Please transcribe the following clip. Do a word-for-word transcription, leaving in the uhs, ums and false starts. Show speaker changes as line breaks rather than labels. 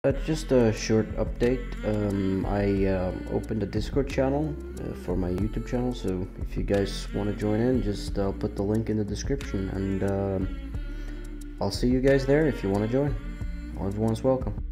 Uh, just a short update. Um, I um, opened a Discord channel uh, for my YouTube channel, so if you guys want to join in, just uh, put the link in the description, and um I'll see you guys there if you want to join. Everyone's welcome.